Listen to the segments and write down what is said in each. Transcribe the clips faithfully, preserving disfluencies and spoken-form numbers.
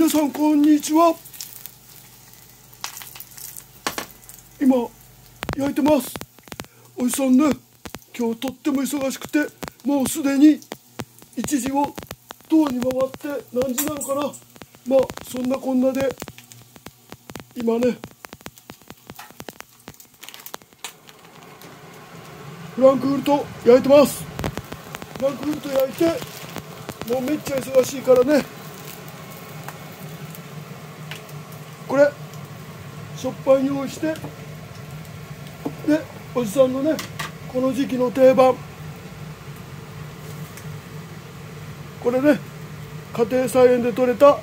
皆さんこんにちは。今焼いてます。おじさんね、今日とっても忙しくて、もうすでにいちじをとおに回って何時なのかな。まあそんなこんなで今ねフランクフルト焼いてます。フランクフルト焼いてもうめっちゃ忙しいからね、これ食パン用意して、でおじさんのねこの時期の定番、これね家庭菜園で採れた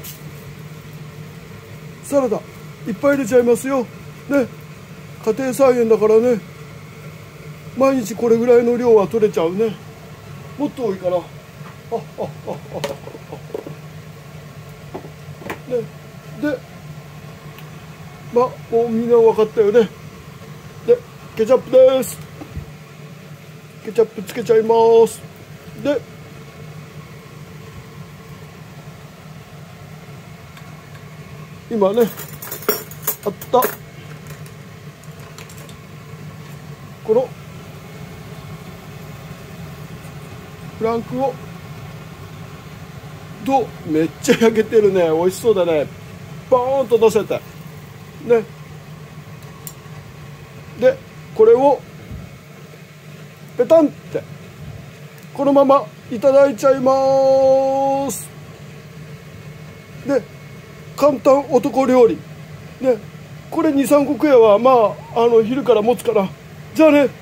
サラダいっぱい入れちゃいますよね。家庭菜園だからね、毎日これぐらいの量は取れちゃうね。もっと多いかな。あああああね、でまあもうみんな分かったよね。でケチャップです。ケチャップつけちゃいます。で今ねあったこのフランクをどう、めっちゃ焼けてるね。美味しそうだね。ボーンと乗せてね。でこれをペタンってこのままいただいちゃいます。で簡単男料理ね、これにさんこ食えばまああの昼から持つから。じゃあね。